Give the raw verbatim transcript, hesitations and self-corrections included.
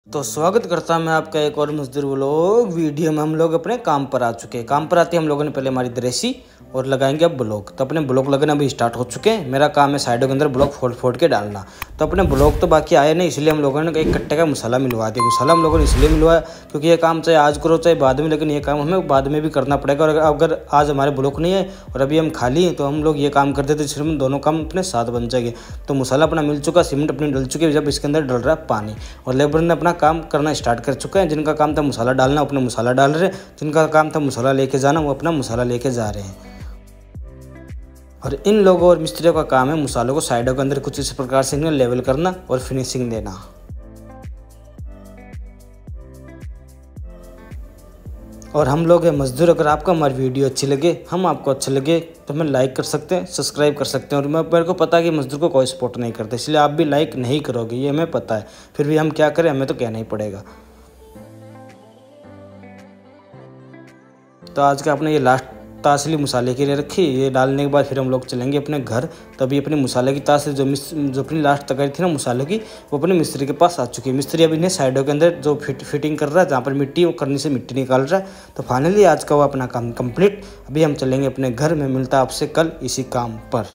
तो स्वागत करता हूं मैं आपका एक और मजदूर व्लॉग वीडियो में। हम लोग अपने काम पर आ चुके हैं। काम पर आते हम लोगों ने पहले हमारी दरेसी और लगाएंगे अब ब्लॉक। तो अपने ब्लॉक लगना अभी स्टार्ट हो चुके हैं। मेरा काम है साइडों के अंदर ब्लॉक फोड़ फोड़ के डालना। तो अपने ब्लॉक तो बाकी आए नहीं, इसलिए हम लोगों ने एक कट्टे का मसाला मिलवा दिया। मसाला हम लोगों ने इसलिए मिलवाया क्योंकि ये काम चाहे आज करो चाहे बाद में, लेकिन ये काम हमें बाद में भी करना पड़ेगा। और अगर आज हमारे ब्लॉक नहीं है और अभी हम खाली हैं तो हम लोग ये काम करते थे, सिर्फ दोनों काम अपने साथ बन जाएंगे। तो मसाला अपना मिल चुका, सीमेंट अपनी डल चुकी है, जब इसके अंदर डल रहा है पानी और लेबर ने अपना काम करना स्टार्ट कर चुके हैं। जिनका काम था मसाला डालना अपना मसाला डाल रहे हैं, जिनका काम था मसाला लेके जाना वो अपना मसाला लेके जा रहे हैं। और इन लोगों और मिस्त्रियों का काम है मसालों को साइडों के अंदर कुछ इस प्रकार से इन्हें लेवल करना और फिनिशिंग देना। और हम लोग हैं मजदूर। अगर आपको हमारी वीडियो अच्छी लगे, हम आपको अच्छे लगे तो हमें लाइक कर सकते हैं, सब्सक्राइब कर सकते हैं। और मैं मेरे को पता है कि मजदूर को कोई सपोर्ट नहीं करता, इसलिए आप भी लाइक नहीं करोगे, ये हमें पता है। फिर भी हम क्या करें, हमें तो कहना ही पड़ेगा। तो आज का अपने ये लास्ट तासली मसाले के लिए रखी, ये डालने के बाद फिर हम लोग चलेंगे अपने घर। तभी अपने मसाले की तासली जो मिस जो अपनी लास्ट तैयारी थी ना मसाले की, वो अपने मिस्त्री के पास आ चुकी है। मिस्त्री अभी इन्हें साइडों के अंदर जो फिट फिटिंग कर रहा है, जहाँ पर मिट्टी वो करनी से मिट्टी निकाल रहा है। तो फाइनली आज का वो अपना काम कंप्लीट। अभी हम चलेंगे अपने घर में। मिलता है आपसे कल इसी काम पर।